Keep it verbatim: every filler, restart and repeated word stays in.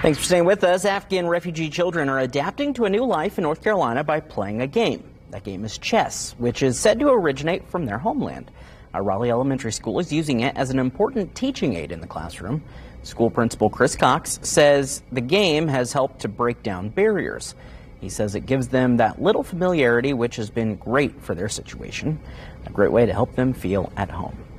Thanks for staying with us. Afghan refugee children are adapting to a new life in North Carolina by playing a game. That game is chess, which is said to originate from their homeland. Our Raleigh Elementary School is using it as an important teaching aid in the classroom. School principal Chris Cox says the game has helped to break down barriers. He says it gives them that little familiarity, which has been great for their situation, a great way to help them feel at home.